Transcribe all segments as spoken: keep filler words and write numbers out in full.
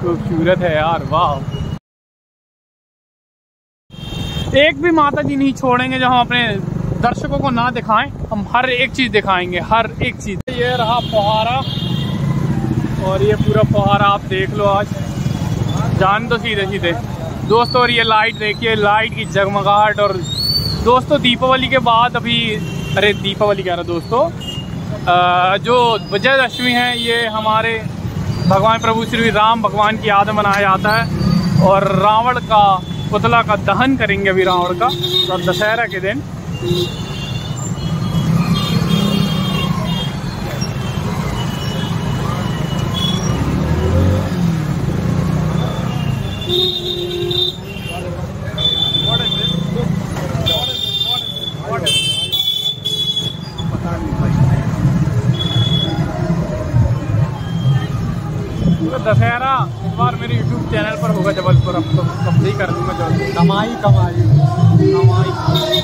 खूबसूरत है यार, वाह। एक भी माता जी नहीं छोड़ेंगे जो हम अपने दर्शकों को ना दिखाएं, हम हर एक चीज दिखाएंगे, हर एक चीज। ये रहा फुहारा, और ये पूरा फुहारा आप देख लो, आज जान दो सीधे सीधे दोस्तों। और ये लाइट देखिए, लाइट की जगमगाहट। और दोस्तों दीपावली के बाद अभी, अरे दीपावली कह रहा दोस्तों, आ, जो विजयदशमी है ये हमारे भगवान प्रभु श्री राम भगवान की याद में मनाया जाता है। और रावण का पुतला का दहन करेंगे अभी, रावण का, और दशहरा के दिन। दशहरा इस बार मेरे यूट्यूब चैनल पर होगा जबलपुर। अब तो कब ही कर दूंगा जबलपुर। कमाई कमाई कमाई।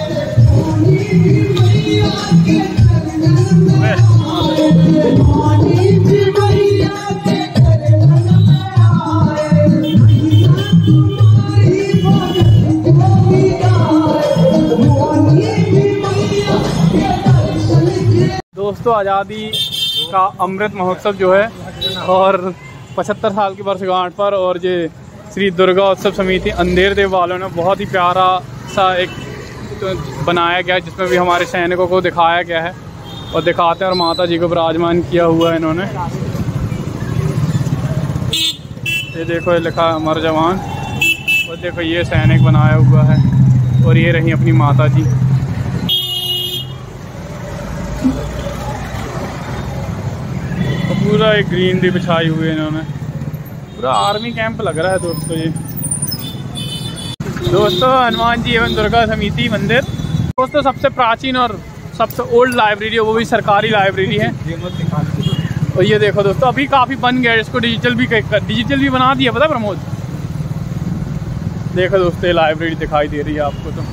दोस्तों आज़ादी का अमृत महोत्सव जो है, और पचहत्तर साल की वर्षगांठ पर, और ये श्री दुर्गा उत्सव समिति अंधेर देव वालों ने बहुत ही प्यारा सा एक तो बनाया गया है, जिसमें भी हमारे सैनिकों को दिखाया गया है और दिखाते हैं, और माता जी को विराजमान किया हुआ है इन्होंने। ये देखो, ये लिखा अमर जवान, और देखो ये सैनिक बनाया हुआ है, और ये रही अपनी माता जी। पूरा एक ग्रीन भी बिछाई हुई है इन्होंने, पूरा आर्मी कैंप लग रहा है दोस्तों ये। दोस्तों हनुमान जी एवं दुर्गा समिति मंदिर दोस्तों सबसे प्राचीन और सबसे ओल्ड लाइब्रेरी है, वो भी सरकारी लाइब्रेरी है। और ये देखो दोस्तों, अभी काफ़ी बन गया है, इसको डिजिटल भी डिजिटल भी बना दिया, पता प्रमोद। देखो दोस्तों ये लाइब्रेरी दिखाई दे रही है आपको तो।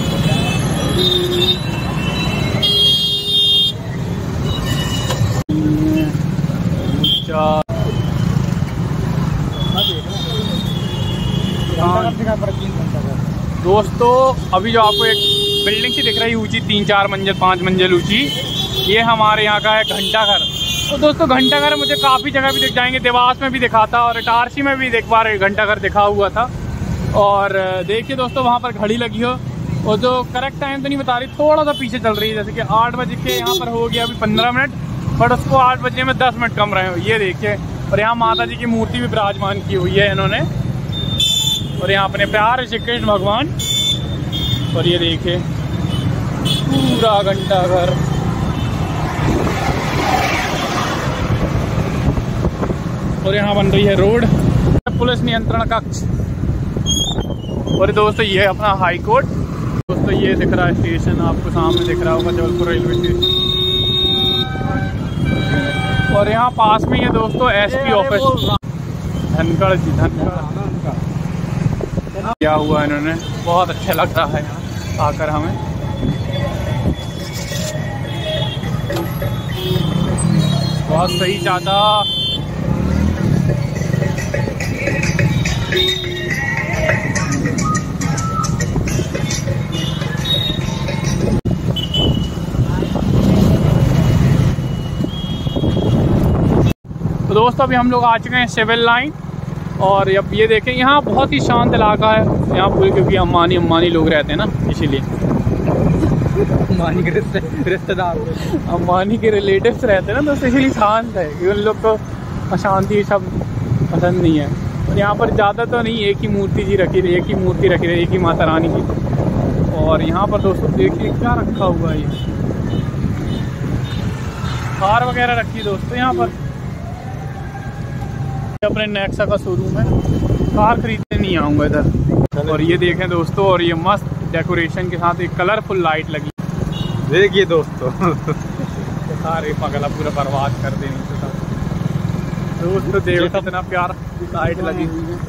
दोस्तों अभी जो आपको एक बिल्डिंग सी दिख रही है ऊंची, तीन चार मंजिल पाँच मंजिल ऊंची, ये हमारे यहाँ का है घंटाघर। तो दोस्तों घंटाघर मुझे काफ़ी जगह भी दिख जाएंगे, देवास में भी दिखा था, और इटारसी में भी एक बार घंटाघर दिखा हुआ था। और देखिए दोस्तों वहाँ पर घड़ी लगी हो, और जो करेक्ट टाइम तो नहीं बता रही, थोड़ा सा पीछे चल रही है, जैसे कि आठ बजे के यहाँ पर हो गया अभी पंद्रह मिनट, बट उसको आठ बजने में दस मिनट कम रहे हो, ये देखिए। और यहाँ माता जी की मूर्ति भी विराजमान की हुई है इन्होंने, और यहाँ अपने प्यारे श्री कृष्ण भगवान। और ये देखिए पूरा घंटाघर। और यहाँ बन रही है रोड, पुलिस नियंत्रण कक्ष। और दोस्तों ये है अपना हाई कोर्ट। दोस्तों ये दिख रहा है स्टेशन, आपको सामने दिख रहा होगा जबलपुर रेलवे स्टेशन। और यहाँ पास में है दोस्तों एसपी ऑफिस, धनखड़ जी, धनखड़ किया हुआ इन्होंने, बहुत अच्छा लग रहा है यहाँ आकर हमें। बहुत सही चाचा। तो दोस्तों अभी हम लोग आ चुके हैं सिविल लाइन, और अब ये देखें यहाँ बहुत ही शांत इलाका है यहाँ पूरी, क्योंकि अम्बानी अम्बानी लोग रहते हैं ना, इसीलिए अम्बानी के रिश्तेदार अम्बानी के रिलेटिव्स रहते हैं ना, तो इसीलिए शांत है, क्योंकि उन लोग को अशांति सब पसंद नहीं है। और यहाँ पर ज़्यादा तो नहीं, एक ही मूर्ति जी रखी रही, एक ही मूर्ति रखी रही, एक ही माता रानी की। और यहाँ पर दोस्तों देखिए क्या रखा हुआ है, ये कार वगैरह रखी है दोस्तों यहाँ पर। अपने नेक्सा का शोरूम है, कार खरीदने नहीं आऊँगा इधर। और ये देखें दोस्तों, और ये मस्त डेकोरेशन के साथ एक कलरफुल लाइट लगी, देखिए दोस्तों। सारे पगला पूरा बर्बाद कर देने के दोस्तों, देखो कितना प्यारा लाइट लगी हुई है।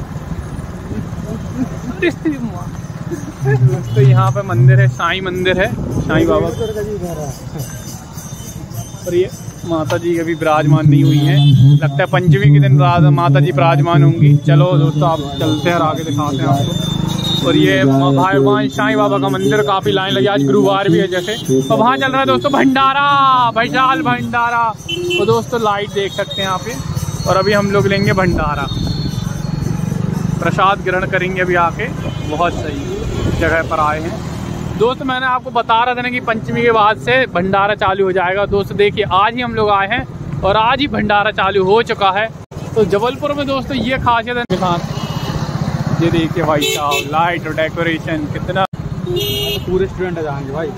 दोस्तों यहाँ पे मंदिर है, साईं मंदिर है, साईं बाबा। और ये माता जी अभी विराजमान नहीं हुई हैं, लगता है पंचमी के दिन रात माता जी विराजमान होंगी। चलो दोस्तों आप चलते हैं और आगे दिखाते हैं आपको। और ये भगवान साईं बाबा का मंदिर, काफ़ी लाइन लगी, आज गुरुवार भी है जैसे। और वहाँ चल रहा है दोस्तों भंडारा, विशाल भंडारा। तो दोस्तों लाइट देख सकते हैं यहाँ पे। और अभी हम लोग लेंगे भंडारा, प्रसाद ग्रहण करेंगे अभी आके। बहुत सही जगह पर आए हैं दोस्त। मैंने आपको बता रहा था ना कि पंचमी के बाद से भंडारा चालू हो जाएगा। दोस्त देखिए आज ही हम लोग आए हैं और आज ही भंडारा चालू हो चुका है। तो जबलपुर में दोस्तों ये खासियत है, ये देखिए भाई साहब लाइट और डेकोरेशन कितना, पूरे स्टूडेंट है जाएंगे भाई।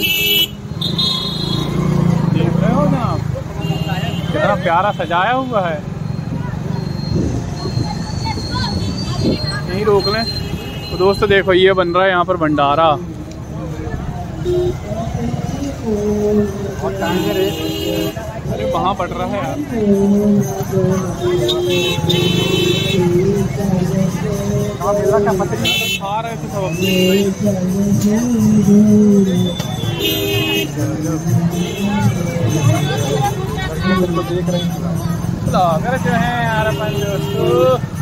देख रहे हो ना आप कितना प्यारा सजाया हुआ है। यहीं रोक लें। तो दोस्तों देखो ये बन रहा है यहाँ पर भंडारा। अरे वहाँ पड़ रहा है यार, खा रहे थे सब देख रहे हैं। जो है यार अपन दोस्तों